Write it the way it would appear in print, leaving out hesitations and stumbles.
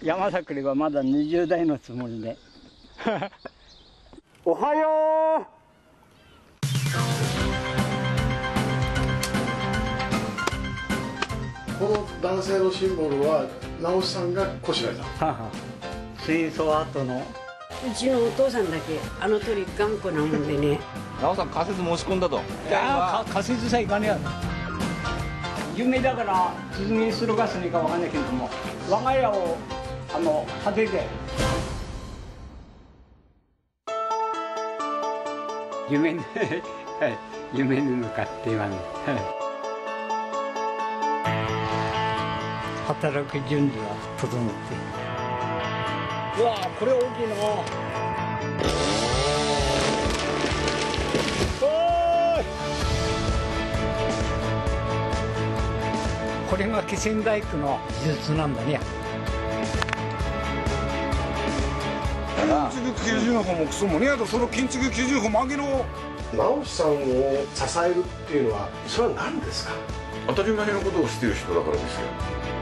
山桜はまだ20代のつもりでおはよう。 この男性のシンボルは直さんがこしらえた。 戦争後のうちのお父さんだけあの鳥頑固なもんでね。 直さん仮説申し込んだと。 いや仮説さえいかねえや夢だから実現するかするかわかんないけども、我が家を派手で夢に夢に向かって今ね働く準備は整って。うわーこれ大きいの。これが気仙大工の技術なんだね。 建築基準法もクソもねやと、その建築基準法曲げろ。 直さんを支えるっていうのはそれは何ですか？ 当たり前のことをしている人だからですよ。